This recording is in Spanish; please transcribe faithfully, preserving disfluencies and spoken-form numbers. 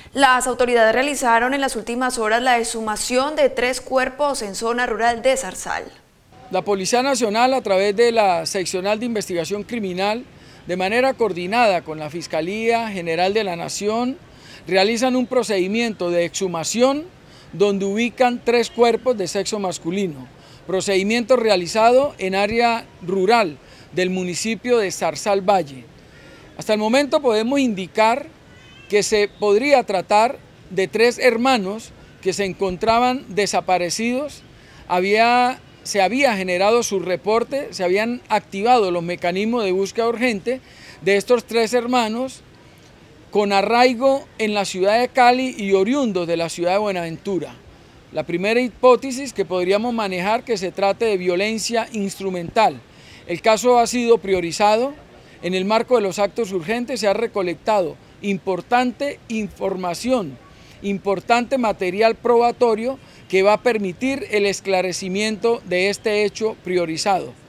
Las autoridades realizaron en las últimas horas la exhumación de tres cuerpos en zona rural de Zarzal. La Policía Nacional, a través de la Seccional de Investigación Criminal, de manera coordinada con la Fiscalía General de la Nación, realizan un procedimiento de exhumación donde ubican tres cuerpos de sexo masculino. Procedimiento realizado en área rural del municipio de Zarzal Valle. Hasta el momento podemos indicar que se podría tratar de tres hermanos que se encontraban desaparecidos. Había, se había generado su reporte, se habían activado los mecanismos de búsqueda urgente de estos tres hermanos con arraigo en la ciudad de Cali y oriundos de la ciudad de Buenaventura. La primera hipótesis que podríamos manejar que se trate de violencia instrumental. El caso ha sido priorizado. En el marco de los actos urgentes se ha recolectado importante información, importante material probatorio que va a permitir el esclarecimiento de este hecho priorizado.